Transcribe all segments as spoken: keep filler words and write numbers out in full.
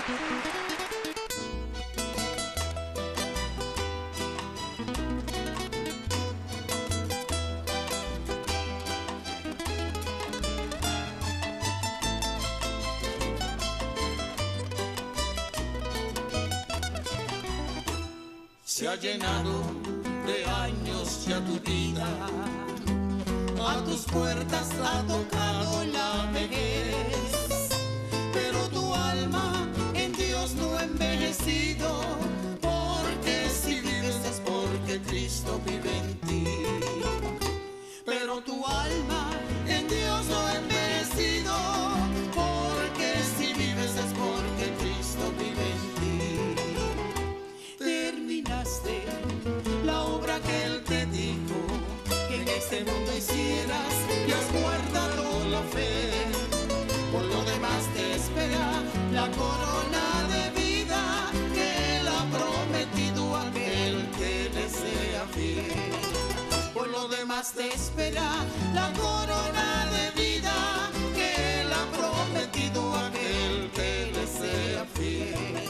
Se ha llenado de años ya tu vida, a tus puertas ha tocado la vejez, pero tu alma en Dios no ha envejecido, porque si vives es porque Cristo vive en ti. Pero tu alma en Dios no ha envejecido, porque si vives es porque Cristo vive en ti. Terminaste la obra que Él te dijo que en este mundo hicieras y has guardado la fe. Por lo demás te espera la corona de vida que Él ha prometido a aquel que le sea fiel. Por lo demás te espera la corona de vida que Él ha prometido a aquel que le sea fiel.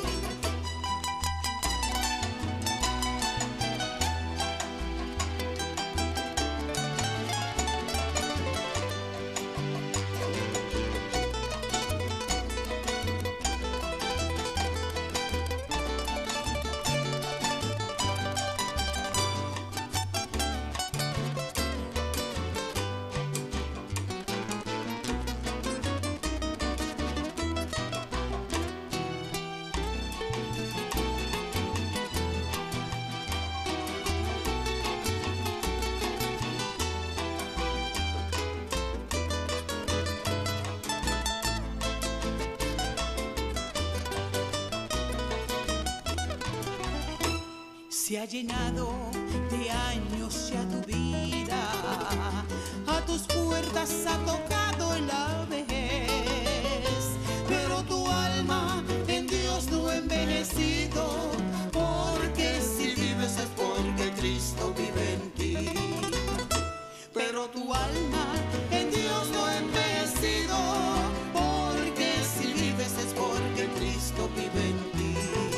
Se ha llenado de años ya tu vida, a tus puertas ha tocado la vejez, pero tu alma en Dios no ha envejecido, porque si vives es porque Cristo vive en ti. Pero tu alma en Dios no ha envejecido, porque si vives es porque Cristo vive en ti.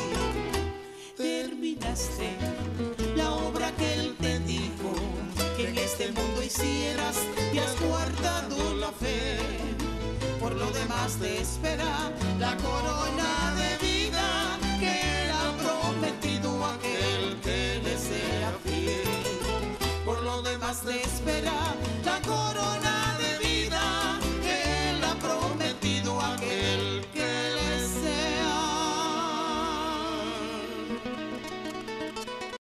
Terminaste la obra que Él te dijo que en este mundo hicieras y has guardado la fe. Por lo demás te espera la corona